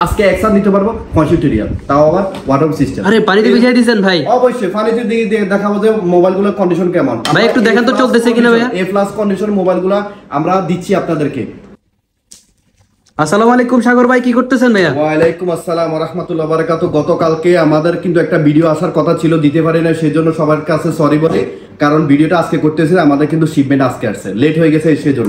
আজকে একসাথে নিতে পারবো 65 রিয়াল, তাও আবার ওয়াটার সিস্টেম। আরে পানিতে ভিজিয়ে দিয়েছেন ভাই? অবশ্যই পানিতে দিয়ে দেখাবো যে মোবাইলগুলোর কন্ডিশন কেমন ভাই, একটু দেখান তো চলতেছে কিনা ভাইয়া। এ প্লাস কন্ডিশন মোবাইলগুলো আমরা দিচ্ছি আপনাদেরকে। আসসালামু আলাইকুম সাগর ভাই, কি করতেছেন ভাইয়া? ওয়ালাইকুম আসসালাম ওয়া রাহমাতুল্লাহি ওয়া বারাকাতুহু। গতকালকে আমাদের কিন্তু একটা ভিডিও আসার কথা ছিল, দিতে পারি না, সেজন্য সবার কাছে সরি বলে, কারণ ভিডিওটা আজকে করতেছি, আমাদের কিন্তু শিপমেন্ট আজকে আসছে, লেট হয়ে গেছে সেজন্য।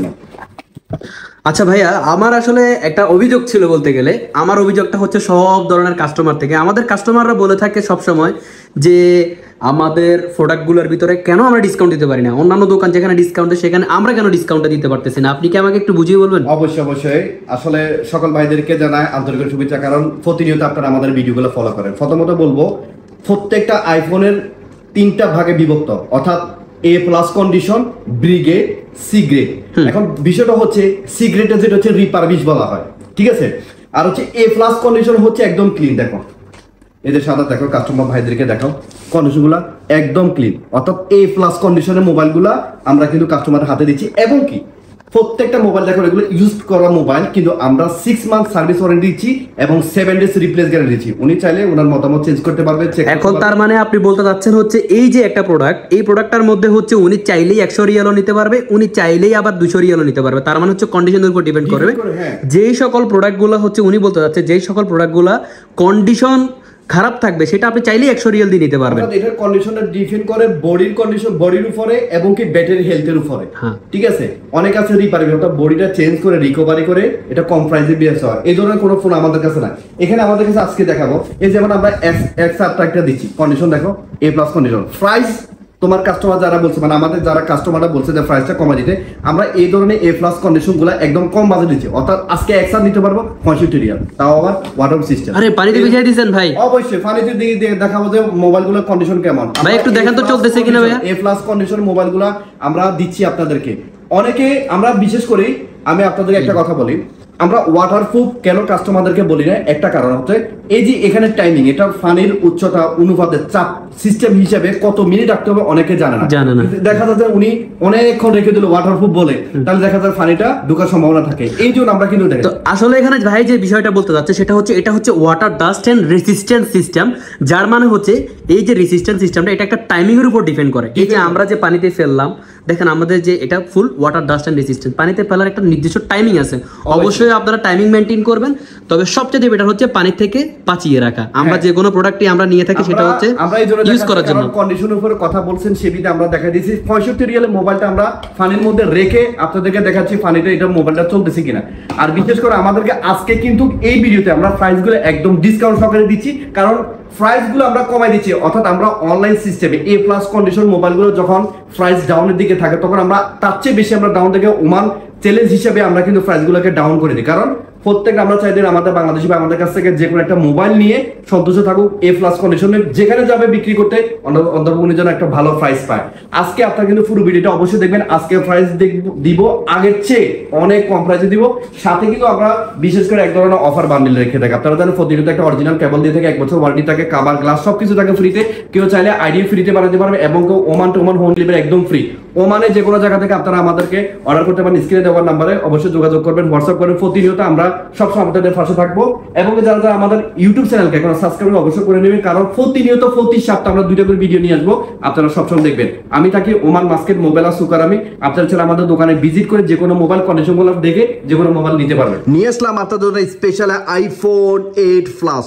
আচ্ছা ভাইয়া, আমার আসলে একটা অভিযোগ ছিল বলতে গেলে। আমার অভিযোগটা হচ্ছে সব ধরনের কাস্টমার থেকে। আমাদের কাস্টমাররা বলে থাকে সব সময় যে আমাদের প্রোডাক্টগুলোর ভিতরে কেন আমরা ডিসকাউন্ট দিতে পারি না, অন্যান্য দোকান যেখানে ডিসকাউন্ট দেয় সেখানে আমরা কেন ডিসকাউন্টটা দিতে পারতেছি না। আপনি কি আমাকে একটু বুঝিয়ে বলবেন? অবশ্যই অবশ্যই। আসলে সকল ভাইদেরকে জানায় আন্তরিক শুভেচ্ছা, কারণ প্রতিনিয়ত আপনারা আমাদের ভিডিওগুলো ফলো করেন। প্রথমত বলবো, প্রত্যেকটা আইফোনের 3টা ভাগে বিভক্ত, অর্থাৎ A plus condition, B grade, C grade. এখন বিষয়টা হচ্ছে সি গ্রেডে যেটা হচ্ছে রিপারবিশ বলা হয়, ঠিক আছে। আর হচ্ছে এ প্লাস কন্ডিশন হচ্ছে একদম ক্লিন। দেখো এদের সাদা, দেখো কাস্টমার ভাইদেরকে দেখাও, কন্ডিশনগুলো একদম ক্লিন, অর্থাৎ এ প্লাস কন্ডিশনের মোবাইলগুলো আমরা কিন্তু কাস্টমারের হাতে দিচ্ছি। এবং কি প্রত্যেকটা মোবাইল দেখো এগুলো ইউজ করা মোবাইল, কিন্তু আমরা 6 মান্থ সার্ভিস ওয়ারেন্টি দিচ্ছি এবং 7 ডেজ রিপ্লেস গ্যারান্টি দিচ্ছি। উনি চাইলে ওনার মতামত চেঞ্জ করতে পারবে। এখন তার মানে আপনি বলতে চাচ্ছেন হচ্ছে এই যে একটা প্রোডাক্ট, এই প্রোডাক্টটার মধ্যে হচ্ছে উনি চাইলেই 100 রিয়ালও নিতে পারবে, উনি চাইলেই আবার 200 রিয়ালও নিতে পারবে। তার মানে হচ্ছে কন্ডিশনের উপর ডিপেন্ড করবে। যেই সকল প্রোডাক্টগুলো হচ্ছে উনি বলতে চাচ্ছে, যেই সকল প্রোডাক্টগুলো কন্ডিশন খারাপ থাকবে সেটা আপনি চাইলেই 100 রিয়াল দিয়ে নিতে পারবেন। এটার কন্ডিশনটা ডিপেন্ড করে বডির কন্ডিশন, বডির উপরে এবং কি ব্যাটারি হেলথের উপরে। ঠিক আছে, অনেক আছে রিপারি, অর্থাৎ বডিটা চেঞ্জ করে রিকভারি করে এটা কম প্রাইসে বেচা হয়। এই ধরনের কোনো ফোন আমাদের কাছে নাই। এখানে আমাদের কাছে আজকে দেখাবো, এই যেমন আমরা এক্স8 একটা দিচ্ছি, কন্ডিশন দেখো এ প্লাস কন্ডিশন। প্রাইস তোমার কাস্টমার যারা বলছে, মানে আমাদের যারা কাস্টমাররা বলছে যে প্রাইসটা কমা দিতে, আমরা এই ধরনের এ প্লাস কন্ডিশনগুলো একদম কম বাজেট দিচ্ছি, অর্থাৎ আজকে একসাথে নিতে পারবো 65 রিয়াল, তাও আবার ওয়াটার সিস্টেম। আরে পানিতে ভিজিয়ে দিয়েছেন ভাই? অবশ্যই পানিতে দিয়ে দেখাবো যে মোবাইলগুলোর কন্ডিশন কেমন। ভাই, একটু দেখান তো চলতেছে কিনা ভাইয়া। এ প্লাস কন্ডিশন মোবাইলগুলো আমরা দিচ্ছি আপনাদেরকে। অনেকে আমরা বিশেষ করে আমি আপনাদেরকে একটা কথা বলি, আমরা ওয়াটারপ্রুফ কেন কাস্টমারদেরকে বলি না, একটা কারণ হচ্ছে এই যে এখানে টাইমিং, এটা ফানির উচ্চতা অনুপাতে চাপ সিস্টেম হিসেবে কত মিনিট রাখতে হবে অনেকে জানে না। দেখা যাচ্ছে উনি অনেকক্ষণ রেখে দিল ওয়াটারপ্রুফ বলে, তাহলে দেখা যায় ফানিটা ঢোকার সম্ভাবনা থাকে। এই জন্য আমরা কিন্তু দেখি। তো আসলে এখানে ভাই যে বিষয়টা বলতে যাচ্ছে সেটা হচ্ছে এটা হচ্ছে water dust and resistance system, যার মানে হচ্ছে এই যে রেসিস্ট্যান্স সিস্টেমটা এটা একটা টাইমিং এর উপর ডিপেন্ড করে। এই যে আমরা যে পানিতে ফেললাম, দেখেন আমাদের যে এটা full water dust and resistance, পানিতে ফেলার একটা নির্দিষ্ট টাইমিং আছে। অবশ্যই আপনারা টাইমিং মেইনটেইন করবেন, তবে সবচেয়ে বেটার হচ্ছে পানি থেকে বাঁচিয়ে রাখা। আমরা যে কোনো প্রোডাক্টই আমরা নিয়ে থাকি সেটা হচ্ছে ইউজ করার জন্য। কন্ডিশনের উপরে কথা বলছেন, সেবিতে আমরা দেখা দিয়েছি 65 রিয়ালের মোবাইলটা আমরা পানির মধ্যে রেখে আপনাদেরকে দেখাচ্ছি পানিটা এটা মোবাইলটা চলতেছে কিনা। আর বিশেষ করে আমাদেরকে আজকে কিন্তু এই ভিডিওতে আমরা প্রাইসগুলো একদম ডিসকাউন্ট সহকারে দিচ্ছি, কারণ প্রাইসগুলো আমরা কমাই দিচ্ছি। অর্থাৎ আমরা অনলাইন সিস্টেমে এ প্লাস কন্ডিশন মোবাইলগুলো যখন প্রাইস ডাউনের দিকে থাকে, তখন আমরা তার চেয়ে বেশি আমরা ডাউন থেকে ওমান চ্যালেঞ্জ হিসেবে আমরা কিন্তু প্রাইসগুলোকে ডাউন করে দিই। কারণ প্রত্যেকটা আমরা চাই আমাদের বাংলাদেশি বা আমাদের কাছ থেকে যে কোনো একটা মোবাইল নিয়ে সন্তুষ্ট থাকুক, এ প্লাস কন্ডিশনে যেখানে যাবে বিক্রি করতে অন্তর্ভুক্তির জন্য একটা ভালো প্রাইস পায়। আজকে আপনারা কিন্তু পুরো ভিডিওটা অবশ্যই দেখবেন। আজকে প্রাইস দিব আগের চেয়ে অনেক কম প্রাইসে দিব, সাথে কিন্তু আমরা বিশেষ করে এক ধরনের অফার বান্ডিল রেখে থাকি। আপনারা জানেন প্রতিনিয়ত একটা অরিজিনাল কেবল দিয়ে থাকে, 1 বছর ওয়ারেন্টি থাকে, কাভার গ্লাস সবকিছু থাকে ফ্রিতে। কেউ চাইলে আইডি ফ্রিতে বানাতে পারবে এবং কেউ Oman to Oman home delivery একদম ফ্রি। ওমানে যে কোনো জায়গা থেকে আপনারা আমাদেরকে অর্ডার করতে পারেন। স্ক্রিনে দেওয়ার নাম্বারে অবশ্যই যোগাযোগ করবেন, হোয়াটসঅ্যাপ করবেন। প্রতিনিয়ত আমরা সবসময় আপনাদের পাশে থাকবো। এবং যারা যারা আমাদের ইউটিউব চ্যানেলকে এখন সাবস্ক্রাইব অবশ্যই করে নেবেন, কারণ প্রতিনিয়ত প্রতি সপ্তাহে আমরা 2টা করে ভিডিও নিয়ে আসবো, আপনারা সবসময় দেখবেন। আমি থাকি ওমান মাস্কেট মোবাইল আর সুকার। আমি আপনারা চাইলে আমাদের দোকানে ভিজিট করে যে কোনো মোবাইল কন্ডিশনগুলো দেখে যে কোনো মোবাইল নিতে পারবেন। নিয়ে আসলাম আপনাদের জন্য স্পেশাল আইফোন 8 প্লাস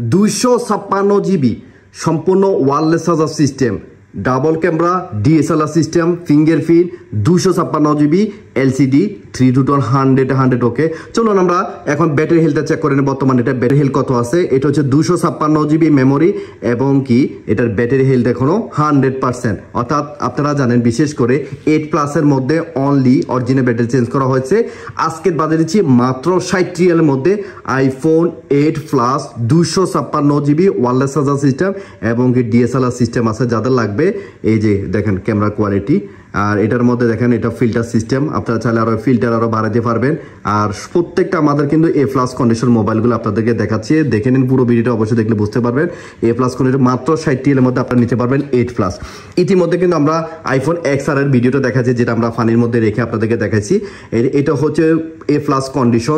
256 জিবি সম্পূর্ণ wireless charger system, double camera, DSLR system, fingerprint, 256 GB LCD, 3 to 100 okay. চলুন আমরা এখন ব্যাটারি হেলথটা চেক করে নেব। বর্তমানে এটা ব্যাটারি হেলথ কত আছে। এটা হচ্ছে 256 জিবি মেমোরি এবং কি এটার ব্যাটারি হেলথ এখনো 100%। অর্থাৎ আপনারা জানেন বিশেষ করে 8 প্লাসের মধ্যে অনলি অরিজিনাল ব্যাটারি চেঞ্জ করা হয়েছে। আজকের বাজারে দিচ্ছি মাত্র 60 রিয়ালের মধ্যে iPhone 8 plus 256 GB wireless charger system এবং কি ডিএসএলআর সিস্টেম আছে। যাদের লাগবে এই যে দেখেন ক্যামেরা কোয়ালিটি, আর এটার মধ্যে দেখেন এটা ফিল্টার সিস্টেম, আপনারা চাইলে আরো ফিল্টার আরো বাড়াতে পারবেন। আর প্রত্যেকটা আমাদের কিন্তু এ প্লাস কন্ডিশন মোবাইলগুলো আপনাদেরকে দেখাচ্ছি, দেখে নিন পুরো ভিডিওটা, অবশ্যই দেখলে বুঝতে পারবেন। এ প্লাস কন্ডিশন মাত্র 60 এর মধ্যে আপনারা নিতে পারবেন 8 প্লাস। ইতিমধ্যে কিন্তু আমরা আইফোন XR এর ভিডিওটা দেখাচ্ছি, যেটা আমরা ফানির মধ্যে রেখে আপনাদেরকে দেখাচ্ছি। এটা হচ্ছে এ প্লাস কন্ডিশন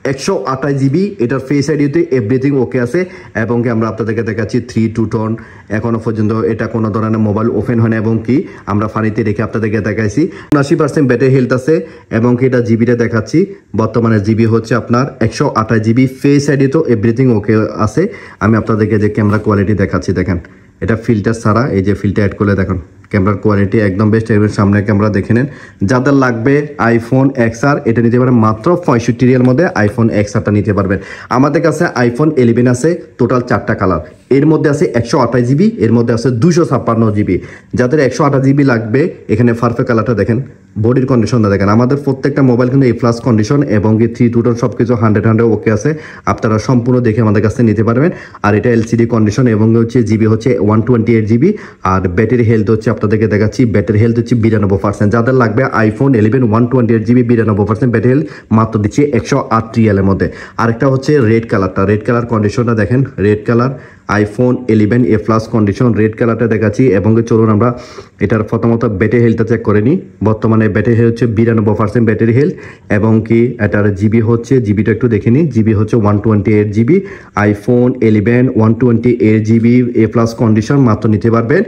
128 GB, এটার ফেস আইডিতে এভরিথিং ওকে আছে এবং কি আমরা আপনাদেরকে দেখাচ্ছি 3 2 টোন। এখনো পর্যন্ত এটা কোনো ধরনের মোবাইল ওপেন হয় না এবং কি আমরা ফানিতে রেখে আপনাদেরকে দেখাইছি। 79% ব্যাটারি হেলথ আছে এবং কি এটা জিবিটা দেখাচ্ছি। বর্তমানে জিবি হচ্ছে আপনার 128 GB, ফেস আইডিতেও এভরিথিং ওকে আছে। আমি আপনাদেরকে যে ক্যামেরা কোয়ালিটি দেখাচ্ছি, দেখেন এটা ফিল্টার ছাড়া, এই যে ফিল্টার অ্যাড করলে দেখুন ক্যামেরার কোয়ালিটি একদম বেস্ট। এর সামনে ক্যামেরা দেখে নেন। যাদের লাগবে আইফোন XR এটা নিতে পারেন মাত্র 65 রিয়াল মধ্যে আইফোন XRটা নিতে পারবেন। আমাদের কাছে আইফোন 11 আছে, টোটাল 4টা কালার। এর মধ্যে আছে 128 GB, এর মধ্যে আছে 256 GB। যাদের 128 GB লাগবে এখানে পারফেক্ট কালারটা দেখেন, বডির কন্ডিশনটা দেখেন। আমাদের প্রত্যেকটা মোবাইল কিন্তু A+ কন্ডিশন এবং কি 3 2 টোন সব কিছু 100 ওকে আছে। আপনারা সম্পূর্ণ দেখে আমাদের কাছে নিতে পারবেন। আর এটা LCD কন্ডিশন এবং হচ্ছে জিবি হচ্ছে 128 GB। আর ব্যাটারি হেলথ হচ্ছে আপনাদেরকে দেখাচ্ছি, ব্যাটারি হেলথ হচ্ছে 92%। যাদের লাগবে আইফোন 11 128 GB 92% ব্যাটারি হেলথ মাত্র দিচ্ছি 108 রিয়ালের মধ্যে। আরেকটা হচ্ছে রেড কালারটা, রেড কালার কন্ডিশনটা দেখেন, red colour iPhone 11 A+ condition red কালারটা দেখাচ্ছি। এবং চলুন আমরা এটার প্রথমত ব্যাটারি হেলথটা চেক করে নিই। বর্তমানে ব্যাটারি হেলথ হচ্ছে 92% ব্যাটারি হেলথ এবং কি এটার জিবি হচ্ছে, জিবিটা একটু দেখে নিই, জিবি হচ্ছে 128 GB। IPhone 11 128 GB A+ condition মাত্র নিতে পারবেন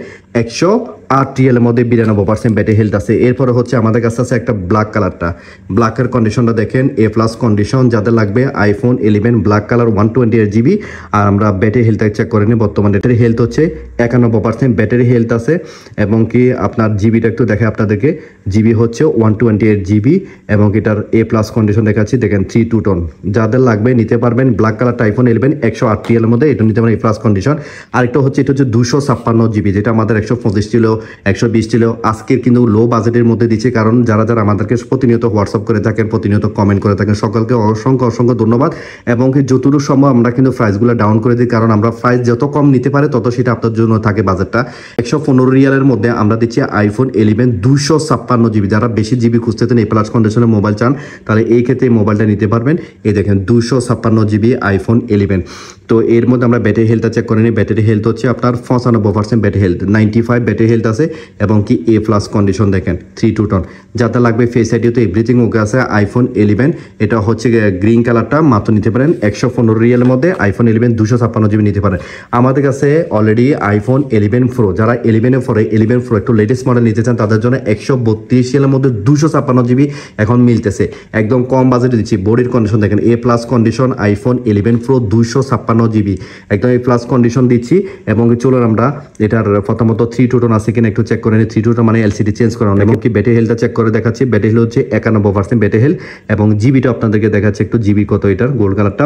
108 রিয়ালের মধ্যে 92% ব্যাটারি হেলথ আছে। এরপরে হচ্ছে আমাদের কাছে আছে একটা ব্ল্যাক কালারটা, ব্ল্যাকের কন্ডিশনটা দেখেন A+ কন্ডিশন। যাদের লাগবে আইফোন 11 ব্ল্যাক কালার 128 GB। আর আমরা ব্যাটারি হেলথ চেক করে নিই। বর্তমানে ব্যাটারি হেলথ হচ্ছে 91% ব্যাটারি হেলথ আছে এবং কি আপনার জিবিটা একটু দেখে আপনাদেরকে, জিবি হচ্ছে 128 GB এবং এটার A+ কন্ডিশন দেখাচ্ছি, দেখেন 3 2 টোন। যাদের লাগবে নিতে পারবেন ব্ল্যাক কালারটা আইফোন 11 108 রিয়ালের মধ্যে, এটা নিতে পারেন A+ কন্ডিশন। আরেকটা হচ্ছে এটা হচ্ছে 256 GB, যেটা আমাদের 125 ছিল 120 ছিল। আজকের কিন্তু লো বাজেটের মধ্যে দিচ্ছে, কারণ যারা যারা আমাদেরকে প্রতিনিয়ত হোয়াটসঅ্যাপ করে থাকেন, প্রতিনিয়ত কমেন্ট করে থাকেন, সকলকে অসংখ্য অসংখ্য ধন্যবাদ। এবং কি যতটুকু সম্ভব আমরা কিন্তু প্রাইসগুলো ডাউন করে দিই, কারণ আমরা প্রাইস যত কম নিতে পারে তত সেটা আপনার জন্য থাকে বাজেটটা। 115 রিয়ালের মধ্যে আমরা দিচ্ছি আইফোন 11 256 GB। যারা বেশি জিবি খুঁজতেছেন A+ কন্ডিশনের মোবাইল চান, তাহলে এই ক্ষেত্রে এই মোবাইলটা নিতে পারবেন। এই দেখেন 256 GB আইফোন 11। তো এর মধ্যে আমরা ব্যাটারি হেলথটা চেক করে নিই। ব্যাটারি হেলথ হচ্ছে আপনার 95% ব্যাটারি হেলথ, 95 ব্যাটারি হেলথ আছে এবং কি A+ কন্ডিশন দেখেন 3 2 টোন। যাদের লাগবে ফেস আইডি তো এভরিথিং ওকে আছে। আইফোন 11 এটা হচ্ছে গ্রিন কালারটা মাত্র নিতে পারেন 115 রিয়ালের মধ্যে আইফোন 11 256 GB নিতে পারেন। আমাদের কাছে অলরেডি আইফোন 11 প্রো, যারা 11 পরে 11 প্রো একটু লেটেস্ট মডেল নিতে চান তাদের জন্য 132 রিয়ালের মধ্যে 256 GB এখন মিলতেছে, একদম কম বাজেটে দিচ্ছি। বডির কন্ডিশন দেখেন A+ condition iPhone 11 pro 256 GB একদম A+ কন্ডিশন দিচ্ছি। এবং চলুন আমরা এটার প্রথমত 3 2 টোন আছে কিনা একটু চেক করে নিই। 3 2 টোন মানে LCD চেঞ্জ করানো এবং কি ব্যাটারি হেলথটা চেক করে দেখাচ্ছি। ব্যাটারি হেলথ হচ্ছে 91% ব্যাটারি হেলথ এবং জিবিটা আপনাদেরকে দেখাচ্ছে একটু, জিবি কত এটার, গোল্ড কালারটা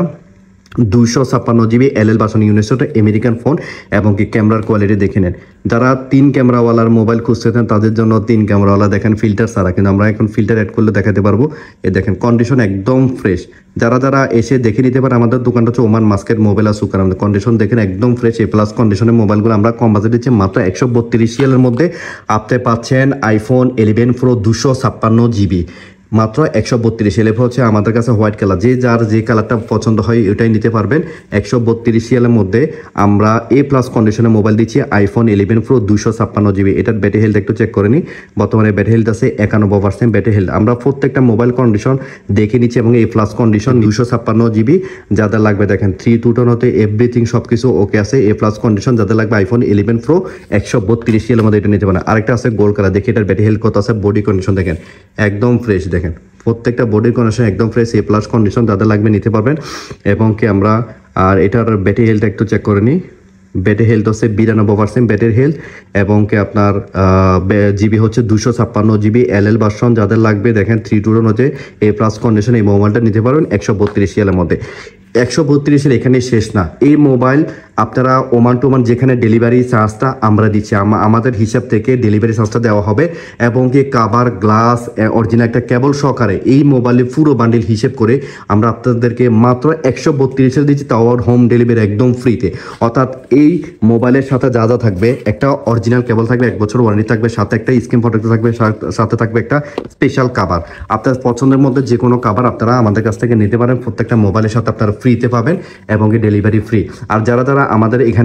256 GB LL ভার্সন ইউনিসোটা আমেরিকান ফোন। এবং কি ক্যামেরার কোয়ালিটি দেখে নেন। যারা 3 ক্যামেরাওয়ালার মোবাইল খুঁজতেছেন তাদের জন্য 3 ক্যামেরাওয়ালা দেখেন ফিল্টার ছাড়া, কিন্তু আমরা এখন ফিল্টার অ্যাড করলে দেখাতে পারবো। এই দেখেন কন্ডিশন একদম ফ্রেশ। যারা যারা এসে দেখে নিতে পারে, আমাদের দোকানটা হচ্ছে ওমান মাস্কেট মোবাইল আর সুকার। আমাদের কন্ডিশন দেখেন একদম ফ্রেশ A+ কন্ডিশনের মোবাইলগুলো আমরা কম বাজেট দিচ্ছি মাত্র 132 রিয়ালের মধ্যে। আপনি পাচ্ছেন আইফোন 11 প্রো 256 GB মাত্র 132। এরপর হচ্ছে আমাদের কাছে হোয়াইট কালার, যে যার যে কালারটা পছন্দ হয় ওইটাই নিতে পারবেন। 132 রিয়ালের মধ্যে আমরা A+ কন্ডিশনের মোবাইল দিচ্ছি আইফোন 11 প্রো 256 GB। এটার ব্যাটারি হেলথ একটু চেক করে নিই। বর্তমানে ব্যাটারি হেলথ আছে 91% ব্যাটারি হেলথ। আমরা প্রত্যেকটা মোবাইল কন্ডিশন দেখে নিচ্ছি এবং A+ কন্ডিশন 256 GB। যাদের লাগবে দেখেন 3 2 টোন হতে এভরিথিং সব কিছু ওকে আছে, A+ কন্ডিশন। যাদের লাগবে আইফোন 11 প্রো 132 রিয়ালের মধ্যে এটা নিতে পারেন। আরেকটা আছে গোল্ড কালার, দেখি এটার ব্যাটারি হেলথ কত আছে। বডি কন্ডিশন দেখেন একদম ফ্রেশ, দেখেন প্রত্যেকটা বডির কন্ডিশন একদম ফ্রেশ, A+ কন্ডিশন। যাদের লাগবে নিতে পারবেন। এবং কি আমরা আর এটার ব্যাটারি হেলথ একটু চেক করে নিই। ব্যাটারি হেলথ হচ্ছে 92% ব্যাটারি হেলথ এবং কি আপনার জিবি হচ্ছে 256 GB LL ভার্সন। যাদের লাগবে দেখেন 3 2 টোন হচ্ছে A+ কন্ডিশন, এই মোবাইলটা নিতে পারবেন 132 রিয়ালের মধ্যে। 132 এখানে শেষ না, এই মোবাইল আপনারা ওমান টু ওমান যেখানে ডেলিভারি চার্জটা আমরা দিচ্ছি, আমাদের হিসাব থেকে ডেলিভারি চার্জটা দেওয়া হবে। এবং কি কাভার গ্লাস অরিজিনাল একটা কেবল সহকারে এই মোবাইলে পুরো বান্ডিল হিসেব করে আমরা আপনাদেরকে মাত্র 132 দিচ্ছি, তাও হোম ডেলিভারি একদম ফ্রিতে। অর্থাৎ এই মোবাইলের সাথে যা যা থাকবে, একটা অরিজিনাল কেবল থাকবে, 1 বছর ওয়ারেন্টি থাকবে, সাথে একটা স্ক্রিন প্রোটেক্টর থাকবে, সাথে থাকবে একটা স্পেশাল কাভার। আপনার পছন্দের মধ্যে যে কোনো কাভার আপনারা আমাদের কাছ থেকে নিতে পারেন। প্রত্যেকটা মোবাইলের সাথে আপনারা ফ্রিতে পাবেন এবং ডেলিভারি ফ্রি। আর যারা যারা আমাদের এখানে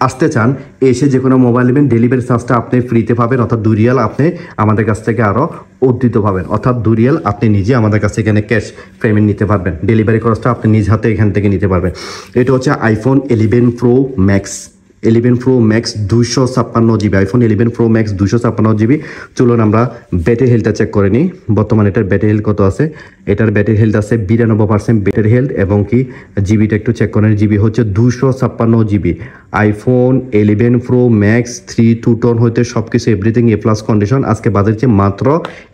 আসতে চান, এসে যে কোনো মোবাইল নেবেন, ডেলিভারি চার্জটা আপনি ফ্রিতে পাবেন, অর্থাৎ 2 রিয়াল আপনি আমাদের কাছ থেকে আরও উদ্ধৃত পাবেন, অর্থাৎ 2 রিয়াল আপনি নিজে আমাদের কাছ থেকে এখানে ক্যাশ পেমেন্ট নিতে পারবেন, ডেলিভারি খরচটা আপনি নিজ হাতে এখান থেকে নিতে পারবেন। এটা হচ্ছে iPhone 11 pro max, 11 pro max 256 GB, iPhone 11 pro max 256 GB. চলুন আমরা ব্যাটারি হেলথটা চেক করে নিই, বর্তমানে এটার ব্যাটারি হেলথ কত আছে। এটার ব্যাটারি হেলথ আছে 92% ব্যাটারি হেলথ, এবং কি জিবিটা একটু চেক করেন, জিবি হচ্ছে 256 GB. IPhone 11 pro max 3 to tone হইতে সব কিছু এভরিথিং এ প্লাস কন্ডিশন, আজকে বাজারছে মাত্র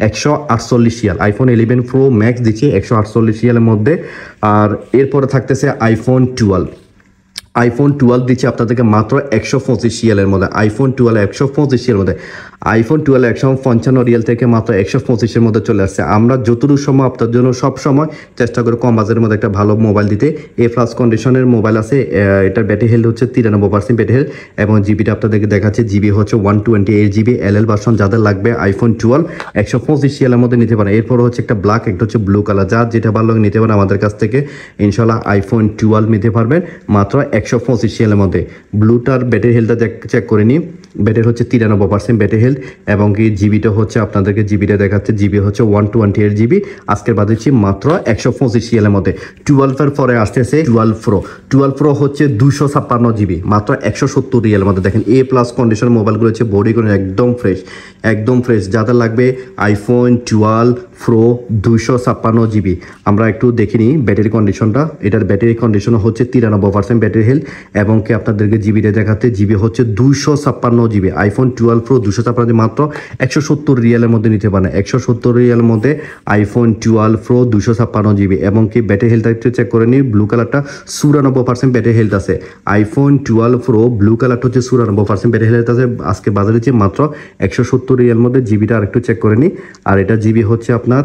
148 রিয়াল। আইফোন 11 প্রো ম্যাক্স দিচ্ছে 148 রিয়ালের মধ্যে। আর এরপরে থাকতেছে আইফোন 12, আইফোন 12 দিচ্ছে আপনাদেরকে মাত্র 125 রিয়ালের মধ্যে, আইফোন 12 125 রিয়ালের মধ্যে। আইফোন 12 155 রিয়াল থেকে মাত্র 125-এর মধ্যে চলে আসছে। আমরা যতটুকু সময় আপনার জন্য সব সময় চেষ্টা করি কম বাজারের মধ্যে একটা ভালো মোবাইল দিতে। এ প্লাস কন্ডিশনের মোবাইল আছে, এটার ব্যাটারি হেলথ হচ্ছে 93% ব্যাটারি হেলথ, এবং জিবিটা আপনাদেরকে দেখাচ্ছে, জিবি হচ্ছে 128 জিবি এলএল ভার্সন। যাদের লাগবে আইফোন 12 125 রিয়ালের মধ্যে নিতে পারেন। এরপর হচ্ছে একটা ব্ল্যাক, একটা হচ্ছে ব্লু কালার, যার যেটা ভালো লাগে নিতে পারেন আমাদের কাছ থেকে। ইনশাল্লাহ আইফোন 12 নিতে পারবেন মাত্র 125 রিয়ালের মধ্যে। ব্লুটার ব্যাটারি হেলথটা চেক করে নিই, ব্যাটারি হচ্ছে 93% ব্যাটারি হেলথ, এবং কি জিবিটা হচ্ছে আপনাদেরকে জিবিটা দেখাচ্ছে, জিবি হচ্ছে 128 জিবি, আজকের বাজেছি মাত্র 125 রিয়ালের মধ্যে। 12-এর পরে আসতেছে 12 প্রো, 12 প্রো হচ্ছে 256 জিবি, মাত্র 170 রিয়ালের মধ্যে। দেখেন এ প্লাস কন্ডিশন মোবাইলগুলো হচ্ছে বডি করে একদম ফ্রেশ, একদম ফ্রেশ। যাদের লাগবে আইফোন 12 প্রো 256 জিবি, আমরা একটু দেখে নিই ব্যাটারি কন্ডিশনটা। এটার ব্যাটারি কন্ডিশন হচ্ছে 93% ব্যাটারি হেলথ, এবং কি আপনাদেরকে জিবিটা দেখাতে, জিবি হচ্ছে 256 জিবি। আইফোন 12 প্রো 256 মাত্র 170 রিয়ালের মধ্যে নিতে পারেন, 170 রিয়ালের মধ্যে আইফোন 12 প্রো 256 জিবি। এবং কি ব্যাটারি হেলথটা একটু চেক করে নিই, ব্লু কালারটা 94% ব্যাটারি হেলথ আছে। আইফোন 12 প্রো ব্লু কালারটা হচ্ছে 94% ব্যাটারি হেলথ আছে, আজকে বাজারে হচ্ছে মাত্র 170 রিয়ালের মধ্যে। জিবিটা আর একটু চেক করে নিই, আর এটা জিবি হচ্ছে আপনার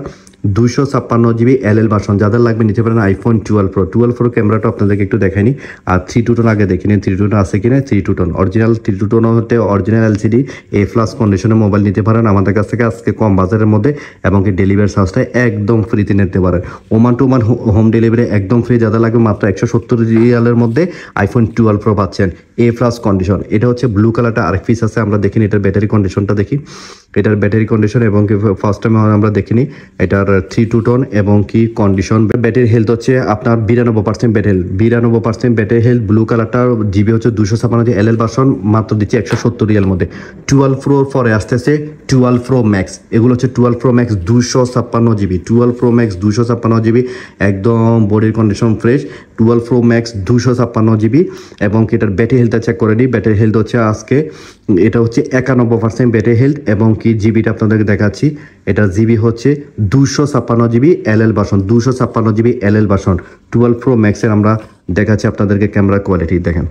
256 জিবি এলএল ভার্সন। যাদের লাগবে নিতে পারেন আইফোন 12 প্রো। 12 প্রো ক্যামেরাটা আপনাদেরকে একটু দেখাইনি, আর 3 টু টোন আগে দেখে নিন, 3 টু টোন আছে কিনা। 3 to tone original, 3 to tone হতে অরিজিনাল এলসিডি এ প্লাস কন্ডিশনের মোবাইল নিতে পারেন আমাদের কাছ থেকে আজকে কম বাজারের মধ্যে, এবং কি ডেলিভারি চার্জটা একদম ফ্রিতে নিতে পারেন। Oman to Oman home delivery একদম ফ্রি। যাদের লাগবে মাত্র 170 রিয়ালের মধ্যে আইফোন 12 প্রো পাচ্ছেন এ প্লাস কন্ডিশন। এটা হচ্ছে ব্লু কালারটা আরেক পিস আছে, আমরা দেখিনি এটার ব্যাটারি কন্ডিশনটা দেখি, এটার ব্যাটারি কন্ডিশন, এবং কি ফার্স্ট টাইম আমরা দেখিনি এটার 3 টু টোন এবং কি কন্ডিশন। ব্যাটারি হেলথ হচ্ছে আপনার 92% battery health, 92% battery health. Blue কালারটার জিবি হচ্ছে 256 এলএল ভার্সন, মাত্র দিচ্ছে 170 রিয়াল মধ্যে। 12 প্রোর পরে আসতেছে 12 প্রো ম্যাক্স, এগুলো হচ্ছে 12 pro max 256 GB, 12 pro max 256 GB, একদম বডির condition fresh. 12 pro max 256 GB, এবং কি এটার ব্যাটারি হেলথটা চেক করে নিই। ব্যাটারি হেলথ হচ্ছে আজকে এটা হচ্ছে 91% ব্যাটারি হেলথ, এবং কি জিবিটা আপনাদেরকে দেখাচ্ছি, এটা জিবি হচ্ছে 256 GB LL version, 256 GB LL version. 12 pro ম্যাক্সের আমরা দেখাচ্ছি আপনাদেরকে ক্যামেরা কোয়ালিটি দেখেন,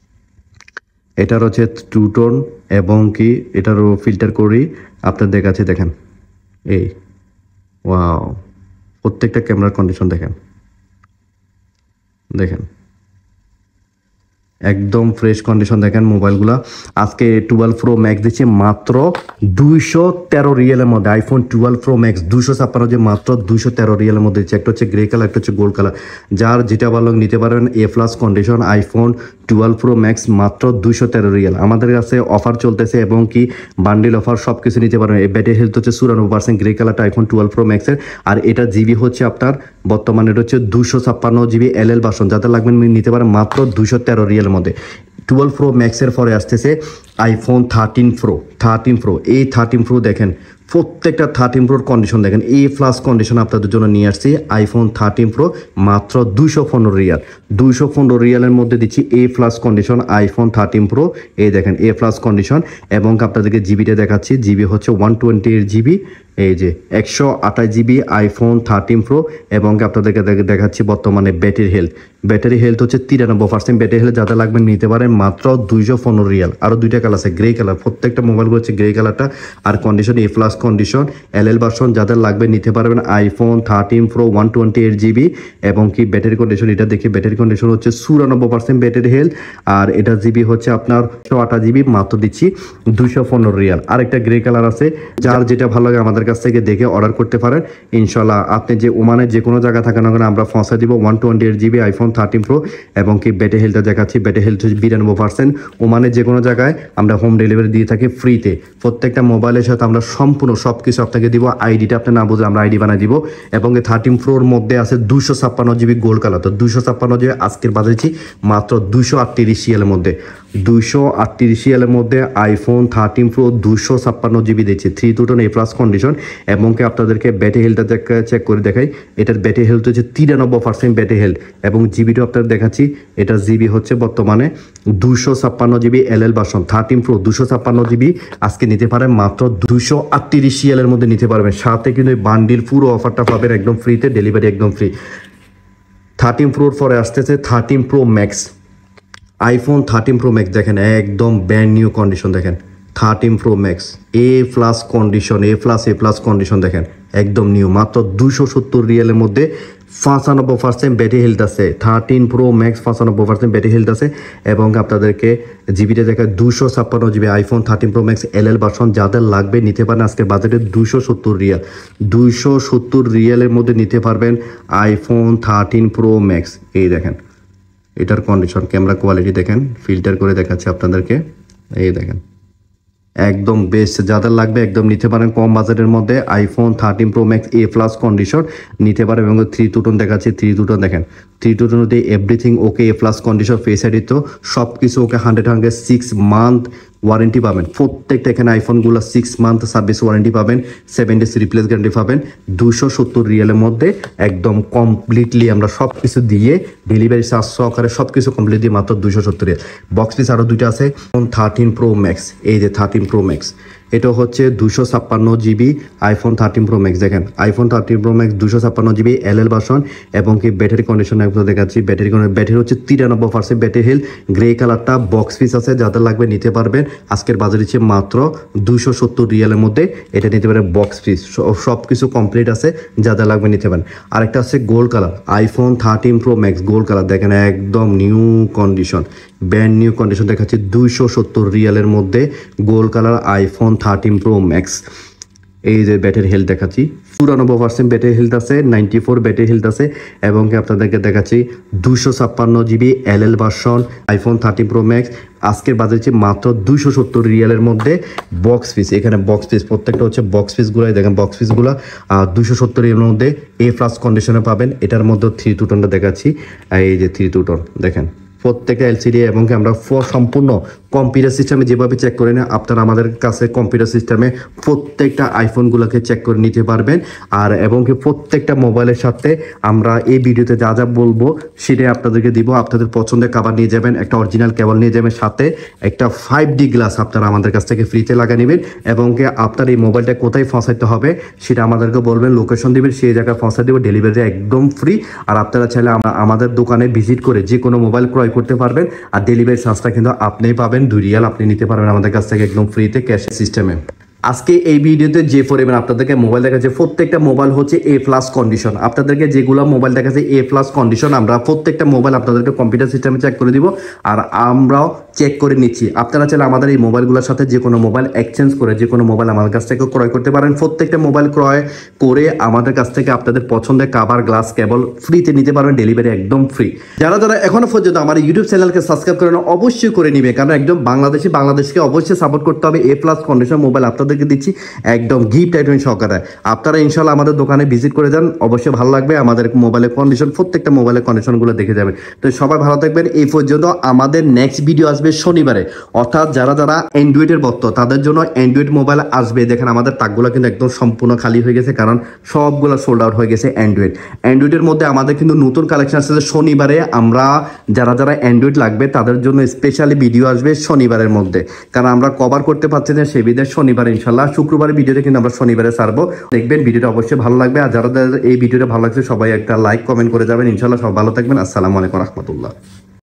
এটার হচ্ছে টু টোন, এবং কি এটারও ফিল্টার করি আপনাদের দেখাচ্ছি। দেখেন এই ওয়াও, প্রত্যেকটা ক্যামেরার কন্ডিশন দেখেন, দেখেন একদম ফ্রেশ কন্ডিশন। দেখেন মোবাইলগুলো আজকে 12 প্রো ম্যাক্স দিচ্ছে মাত্র 213 রিয়ালের মধ্যে। আইফোন 12 প্রো ম্যাক্স 256 যে মাত্র 213 রিয়ালের মধ্যে দিচ্ছে। একটা হচ্ছে গ্রে কালার, একটা হচ্ছে গোল্ড কালার, যার যেটা ভালো নিতে পারেন। A plus condition iPhone 12 pro max মাত্র 213 রিয়াল। আমাদের কাছে অফার চলতেছে, এবং কি বান্ডিল অফার সব কিছু নিতে পারেন। এই ব্যাটারি হেলথ হচ্ছে 94% গ্রে কালারটা আইফোন 12 প্রো ম্যাক্সের, আর এটা জিবি হচ্ছে আপনার বর্তমানে এটা হচ্ছে 256 জিবি এলএল ভার্সন। যাদের লাগবেন নিতে পারেন মাত্র 213 রিয়ালের মধ্যে। 12 প্রো ম্যাক্সের পরে আসতেছে আইফোন 13 প্রো। 13 প্রো, এই 13 প্রো দেখেন প্রত্যেকটা 13 প্রোর কন্ডিশন দেখেন, এ প্লাস কন্ডিশন আপনাদের জন্য নিয়ে আসছি। আইফোন 13 প্রো মাত্র 215 রিয়াল, 215 রিয়ালের মধ্যে দিচ্ছি A plus condition iPhone 13 pro. এই দেখেন এ প্লাস কন্ডিশন, এবং আপনাদেরকে জিবিটা দেখাচ্ছি, জিবি হচ্ছে 128 জিবি, এই যে 128 জিবি আইফোন 13 প্রো। এবং আপনাদেরকে দেখাচ্ছি বর্তমানে ব্যাটারি হেলথ, ব্যাটারি হেলথ হচ্ছে 93% ব্যাটারি হেলথ। যাদের লাগবে নিতে পারেন মাত্র 215 রিয়াল। আরও দুইটা কালার আছে, গ্রে কালার, প্রত্যেকটা মোবাইলগুলো হচ্ছে গ্রে কালারটা, আর condition A plus condition LL version যাদের লাগবে নিতে পারবেন আইফোন 13 প্রো 128GB এবং কি ব্যাটারি কন্ডিশন এটা দেখি ব্যাটারি কন্ডিশন হচ্ছে 94% ব্যাটারি হেলথ আর এটা জিবি হচ্ছে আপনার 128GB মাত্র দিচ্ছি 215 রিয়াল। আরেকটা গ্রে কালার আছে যার যেটা ভালো লাগে আমাদের কাছ থেকে দেখে অর্ডার করতে পারেন ইনশাল্লাহ। আপনি যে ওমানের যে কোনো জায়গা থাকেন না কেন আমরা পৌঁছে দিব 128GB আইফোন 13 প্রো এবং কি ব্যাটারি হেলথটা দেখাচ্ছি ব্যাটারি হেলথ হচ্ছে 92%। ওমানের যে কোনো জায়গায় আমরা হোম ডেলিভারি দিয়ে থাকি ফ্রিতে। প্রত্যেকটা মোবাইলের সাথে আমরা সম্পূর্ণ সব কিছু আপনাকে দিব, আইডিটা আপনি না বুঝলে আমরা আইডি বানিয়ে দিব এবং এই 13 প্রোর মধ্যে আছে 256GB গোল্ড কালার। তো 256GB আজকের বাজারেছি মাত্র 238 রিয়ালের মধ্যে 238 রিয়ালের মধ্যে আইফোন 13 প্রো 256GB দিচ্ছে 321A+ কন্ডিশন এবং কি আপনাদেরকে ব্যাটারি হেলথটা চেক করে দেখাই। এটার ব্যাটারি হেলথ হচ্ছে 93% ব্যাটারি হেলথ এবং জিবিটা আপনাদের দেখাচ্ছি। এটা জিবি হচ্ছে বর্তমানে 256GB LL version 13 pro 256GB আজকে নিতে পারেন মাত্র 238 রিয়ালের মধ্যে নিতে পারবেন। সাথে কিন্তু বান্ডিল পুরো অফারটা পাবেন একদম ফ্রিতে, ডেলিভারি একদম ফ্রি। 13 প্রোর পরে আসতেছে 13 pro max iPhone 13 pro max দেখেন একদম ব্র্যান্ড নিউ কন্ডিশন দেখেন 13 pro max A+ condition A+ condition দেখেন একদম নিউ মাত্র 270 রিয়ালের মধ্যে 95% ব্যাটারি হেলথ আছে। 13 প্রো ম্যাক্স 95% ব্যাটারি হেলথ আছে এবং আপনাদেরকে জিবিটা দেখায় 256GB iPhone 13 pro max LL version যাদের লাগবে নিতে পারেন আজকে বাজেটে 270 রিয়াল 270 রিয়ালের মধ্যে নিতে পারবেন আইফোন 13 প্রো ম্যাক্স। এই দেখেন এটার কন্ডিশন ক্যামেরা কোয়ালিটি দেখেন ফিল্টার করে দেখাচ্ছে আপনাদেরকে এই দেখেন একদম বেস্ট যাদের লাগবে একদম নিতে পারেন কম বাজেটের মধ্যে iPhone 13 pro max A+ condition নিতে পারেন এবং 3 টোন দেখাচ্ছি 3 টোন দেখেন 3 tone everything okay A+ condition face ID তো সব কিছু ওকে 100 6 মান্থ ওয়ারেন্টি পাবেন। প্রত্যেকটা এখানে আইফোনগুলো 6 মান্থ সার্ভিস ওয়ারেন্টি পাবেন 7 ডেজ রিপ্লেস গ্যারান্টি পাবেন 270 রিয়ালের মধ্যে একদম কমপ্লিটলি আমরা সব কিছু দিয়ে ডেলিভারি চার্জ সহকারে সব কিছু কমপ্লিট দিয়ে মাত্র 270 রিয়াল। বক্স পিস আরও দুইটা আছে 13 প্রো ম্যাক্স এই যে 13 প্রো ম্যাক্স এটা হচ্ছে 256GB আইফোন 13 প্রো ম্যাক্স দেখেন iPhone 13 pro max 256GB LL version এবং কি ব্যাটারি কন্ডিশন একদম দেখাচ্ছি ব্যাটারি হচ্ছে 93% ব্যাটারি হেলথ গ্রে কালারটা বক্স পিস আছে যাদের লাগবে নিতে পারবেন আজকের বাজারে হচ্ছে মাত্র 270 রিয়ালের মধ্যে এটা নিতে পারেন বক্স পিস সব কিছু কমপ্লিট আছে যাদের লাগবে নিতে পারেন। আরেকটা আছে gold colour iPhone 13 pro max gold colour দেখেন একদম new condition brand new condition দেখাচ্ছে 270 রিয়ালের মধ্যে gold colour iPhone 13 pro max. এই যে ব্যাটারি হেলথ দেখাচ্ছি 94% ব্যাটারি হেলথ আছে 94 ব্যাটারি হেলথ আছে এবং আপনাদেরকে দেখাচ্ছি 256GB LL version iPhone 13 pro max আজকের বাজারে মাত্র 270 রিয়ালের মধ্যে বক্স পিস এখানে বক্স পিস প্রত্যেকটা হচ্ছে বক্স পিসগুলোই দেখেন বক্স পিসগুলো 270 রিয়ালের মধ্যে A+ কন্ডিশনে পাবেন। এটার মধ্যে 3 টোনটা দেখাচ্ছি এই যে 3 টোন দেখেন প্রত্যেকটা এলসিডি এবং আমরা সম্পূর্ণ কম্পিউটার সিস্টেমে যেভাবে চেক করে নেন আপনারা আমাদের কাছে কম্পিউটার সিস্টেমে প্রত্যেকটা আইফোনগুলোকে চেক করে নিতে পারবেন আর এবং কি প্রত্যেকটা মোবাইলের সাথে আমরা এই ভিডিওতে যা যা বলবো সেটাই আপনাদেরকে দিব। আপনাদের পছন্দের কভার নিয়ে যাবেন একটা অরিজিনাল কেবল নিয়ে যাবেন সাথে একটা 5D গ্লাস আপনারা আমাদের কাছ থেকে ফ্রিতে লাগিয়ে নেবেন এবং কি আপনার এই মোবাইলটা কোথায় পৌঁছাতে হবে সেটা আমাদেরকে বলবেন লোকেশন দিবেন সেই জায়গায় পৌঁছা দেবো ডেলিভারি একদম ফ্রি। আর আপনারা চাইলে আমাদের দোকানে ভিজিট করে যে কোনো মোবাইল ক্রয় করতে পারবেন আর ডেলিভারি চার্জটা কিন্তু আপনিই পাবেন 2 রিয়াল আপনি নিতে পারবেন আমাদের কাছ থেকে একদম ফ্রিতে ক্যাশ সিস্টেমে। আজকে এই ভিডিওতে যে পরিমাণ আপনাদেরকে মোবাইল দেখাচ্ছে প্রত্যেকটা মোবাইল হচ্ছে A+ কন্ডিশন আপনাদেরকে যেগুলো মোবাইল দেখাচ্ছে A+ কন্ডিশন আমরা প্রত্যেকটা মোবাইল আপনাদেরকে কম্পিউটার সিস্টেমে চেক করে দিব আর আমরাও চেক করে নিচ্ছি। আপনারা চাইলে আমাদের এই মোবাইলগুলোর সাথে যে কোনো মোবাইল এক্সচেঞ্জ করে যে কোনো মোবাইল আমাদের কাছ থেকে ক্রয় করতে পারেন। প্রত্যেকটা মোবাইল ক্রয় করে আমাদের কাছ থেকে আপনাদের পছন্দের কভার গ্লাস কেবল ফ্রিতে নিতে পারবেন ডেলিভারি একদম ফ্রি। যারা যারা এখনো পর্যন্ত আমার ইউটিউব চ্যানেলকে সাবস্ক্রাইব করেন অবশ্যই করে নিবে কারণ একদম বাংলাদেশকে অবশ্যই সাপোর্ট করতে হবে। A+ কন্ডিশন মোবাইল আপনাদেরকে দিচ্ছি একদম গিফট আইটেম সহকারে। আপনারা ইনশাআল্লাহ আমাদের দোকানে ভিজিট করে যান অবশ্যই ভালো লাগবে। আমাদের মোবাইলের কন্ডিশন প্রত্যেকটা মোবাইলের কন্ডিশনগুলো দেখে যাবেন। তো সবাই ভালো থাকবেন। এই পর্যন্ত আমাদের নেক্সট ভিডিও আসবে শনিবারে অর্থাৎ যারা যারা অ্যান্ড্রয়েডের ভক্ত তাদের জন্য অ্যান্ড্রয়েড মোবাইল আসবে। দেখেন আমাদের তাকগুলো কিন্তু একদম সম্পূর্ণ খালি হয়ে গেছে কারণ সবগুলো সোল্ড আউট হয়ে গেছে। অ্যান্ড্রয়েডের মধ্যে আমাদের কিন্তু নতুন কালেকশন আসছে শনিবারে। আমরা যারা যারা অ্যান্ড্রয়েড লাগবে তাদের জন্য স্পেশালি ভিডিও আসবে শনিবারের মধ্যে কারণ আমরা কভার করতে পারছি না সেই বিধে শনিবারে ইনশাল্লাহ শুক্রবারের ভিডিওতে কিন্তু আমরা শনিবারে ছাড়বো। দেখবেন ভিডিওটা অবশ্যই ভালো লাগবে আর যারা এই ভিডিওটা ভালো লাগছে সবাই একটা লাইক কমেন্ট করে যাবেন। ইনশাল্লাহ সব ভালো থাকবেন। আসসালামু আলাইকুম রহমতুল্লাহ।